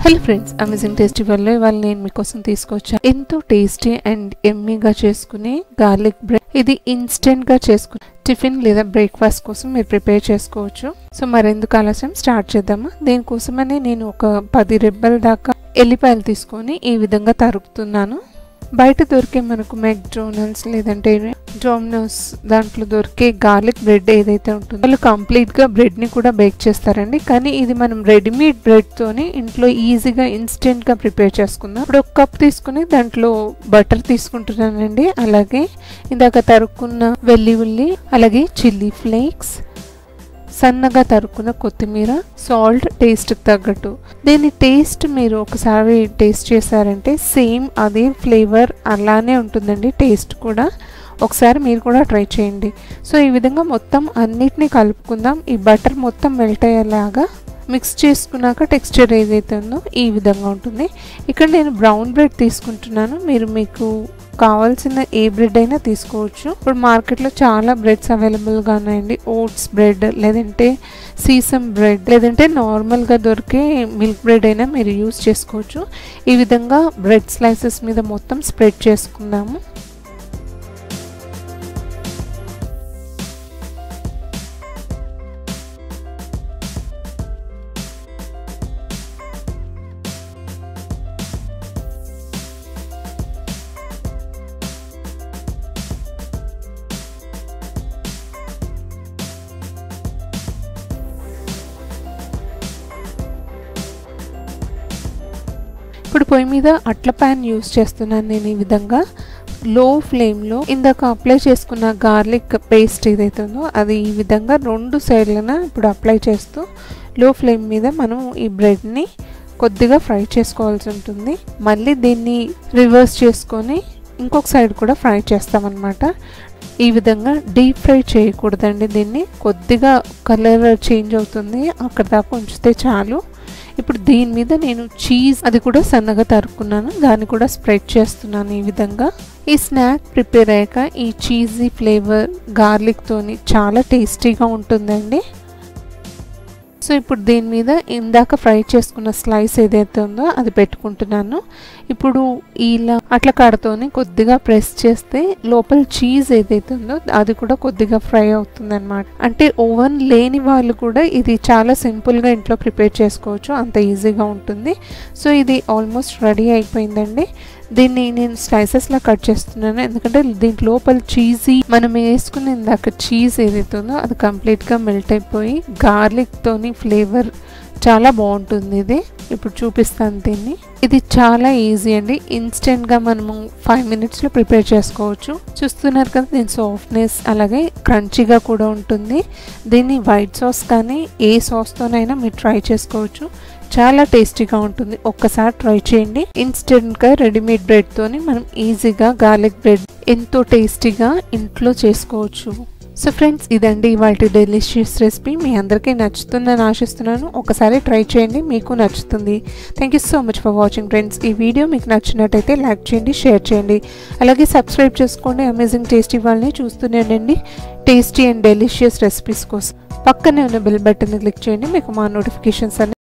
Hello friends, amazing tasty వల్ల ఇవాళ నేను మీకోసం తీసుకొచ్చా ఎంతో టేస్టీ అండ్ ఎమ్మీగా చేసుకునే గార్లిక్ బ్రెడ్. ఇది ఇన్స్టెంట్ గా చేసుకునే టిఫిన్ లేదా బ్రేక్ఫాస్ట్ కోసం మీరు ప్రిపేర్ చేసుకోవచ్చు. సో మరెందుకు ఆలస్యం, స్టార్ట్ చేద్దామా. దీనికోసమని నేను ఒక 10 రెబ్బల దాకా ఎల్లిపాయలు తీసుకొని ఈ విధంగా తరుకుతున్నాను. బయట దొరికే మనకు మెక్డొనాల్డ్స్ లేదంటే డొమినోస్ దాంట్లో దొరికే గార్లిక్ బ్రెడ్ ఏదైతే ఉంటుందో వాళ్ళు కంప్లీట్గా బ్రెడ్ని కూడా బేక్ చేస్తారండి. కానీ ఇది మనం రెడీమేడ్ బ్రెడ్తోని ఇంట్లో ఈజీగా ఇన్స్టెంట్గా ప్రిపేర్ చేసుకుందాం. ఇప్పుడు ఒక కప్ తీసుకుని దాంట్లో బటర్ తీసుకుంటున్నానండి. అలాగే ఇందాక తరుక్కున్న వెల్లుల్లి, అలాగే చిల్లీ ఫ్లేక్స్, సన్నగా తరుక్కున్న కొత్తిమీర, సాల్ట్ టేస్ట్కి తగ్గట్టు. దీని టేస్ట్ మీరు ఒకసారి టేస్ట్ చేశారంటే సేమ్ అదే ఫ్లేవర్ అలానే ఉంటుందండి. టేస్ట్ కూడా ఒకసారి మీరు కూడా ట్రై చేయండి. సో ఈ విధంగా మొత్తం అన్నిటినీ కలుపుకుందాం. ఈ బటర్ మొత్తం మెల్ట్ అయ్యేలాగా మిక్స్ చేసుకున్నాక టెక్స్చర్ ఏదైతే ఉందో ఈ విధంగా ఉంటుంది. ఇక్కడ నేను బ్రౌన్ బ్రెడ్ తీసుకుంటున్నాను. మీకు కావాల్సిన ఏ బ్రెడ్ అయినా తీసుకోవచ్చు. ఇప్పుడు మార్కెట్లో చాలా బ్రెడ్స్ అవైలబుల్గా ఉన్నాయండి. ఓట్స్ బ్రెడ్, లేదంటే సీసమ్ బ్రెడ్, లేదంటే నార్మల్గా దొరికే మిల్క్ బ్రెడ్ అయినా మీరు యూస్ చేసుకోవచ్చు. ఈ విధంగా బ్రెడ్ స్లైసెస్ మీద మొత్తం స్ప్రెడ్ చేసుకుందాము. ఇప్పుడు పొయ్యి మీద అట్ల ప్యాన్ యూస్ చేస్తున్నాను నేను. ఈ విధంగా లో ఫ్లేమ్లో ఇందాక అప్లై చేసుకున్న గార్లిక్ పేస్ట్ ఏదైతే ఉందో అది ఈ విధంగా 2 సైడ్లన ఇప్పుడు అప్లై చేస్తూ లో ఫ్లేమ్ మీద మనం ఈ బ్రెడ్ని కొద్దిగా ఫ్రై చేసుకోవాల్సి ఉంటుంది. మళ్ళీ దీన్ని రివర్స్ చేసుకొని ఇంకొక సైడ్ కూడా ఫ్రై చేస్తామన్నమాట. ఈ విధంగా డీప్ ఫ్రై చేయకూడదండి. దీన్ని కొద్దిగా కలర్ చేంజ్ అవుతుంది, అక్కడ దాకా ఉంచితే చాలు. ఇప్పుడు దీని మీద నేను చీజ్ అది కూడా సన్నగా తరుక్కున్నాను, దాన్ని కూడా స్ప్రెడ్ చేస్తున్నాను. ఈ విధంగా ఈ స్నాక్ ప్రిపేర్ అయ్యాక ఈ చీజీ ఫ్లేవర్ గార్లిక్తోని చాలా టేస్టీగా ఉంటుందండి. సో ఇప్పుడు దీని మీద ఇందాక ఫ్రై చేసుకున్న స్లైస్ ఏదైతే ఉందో అది పెట్టుకుంటున్నాను. ఇప్పుడు ఇలా అట్ల కాడతోని కొద్దిగా ప్రెస్ చేస్తే లోపల చీజ్ ఏదైతే ఉందో అది కూడా కొద్దిగా ఫ్రై అవుతుంది అనమాట. అంటే ఓవెన్ లేని వాళ్ళు కూడా ఇది చాలా సింపుల్గా ఇంట్లో ప్రిపేర్ చేసుకోవచ్చు, అంత ఈజీగా ఉంటుంది. సో ఇది ఆల్మోస్ట్ రెడీ అయిపోయిందండి. దీన్ని నేను స్లైసెస్లా కట్ చేస్తున్నాను, ఎందుకంటే దీంట్ లోపల చీజీ మనం వేసుకుని ఇందాక చీజ్ ఏదైతే ఉందో అది కంప్లీట్గా మెల్ట్ అయిపోయి గార్లిక్తోని ఫ్లేవర్ చాలా బాగుంటుంది. ఇది ఇప్పుడు చూపిస్తాను దీన్ని. ఇది చాలా ఈజీ అండి. ఇన్స్టెంట్గా మనము 5 మినిట్స్లో ప్రిపేర్ చేసుకోవచ్చు. చూస్తున్నారు కదా దీని సాఫ్ట్నెస్, అలాగే క్రంచీగా కూడా ఉంటుంది. దీన్ని వైట్ సాస్ కానీ ఏ సాస్తోనైనా మీరు ట్రై చేసుకోవచ్చు, చాలా టేస్టీగా ఉంటుంది. ఒక్కసారి ట్రై చేయండి. ఇన్స్టెంట్గా రెడీమేడ్ బ్రెడ్తోని మనం ఈజీగా గార్లిక్ బ్రెడ్ ఎంతో టేస్టీగా ఇంట్లో చేసుకోవచ్చు. సో ఫ్రెండ్స్, ఇదండి ఇవాళ డెలిషియస్ రెసిపీ. మీ అందరికీ నచ్చుతుందని ఆశిస్తున్నాను. ఒకసారి ట్రై చేయండి, మీకు నచ్చుతుంది. Thank you so much for watching friends. ఈ వీడియో మీకు నచ్చినట్టయితే లైక్ చేయండి, షేర్ చేయండి, అలాగే సబ్స్క్రైబ్ చేసుకోండి. అమేజింగ్ టేస్టీ వాళ్ళని చూస్తూనే ఉండండి టేస్టీ అండ్ డెలిషియస్ రెసిపీస్ కోసం. పక్కనే ఉన్న బెల్ బటన్ని క్లిక్ చేయండి, మీకు మా నోటిఫికేషన్స్ అన్ని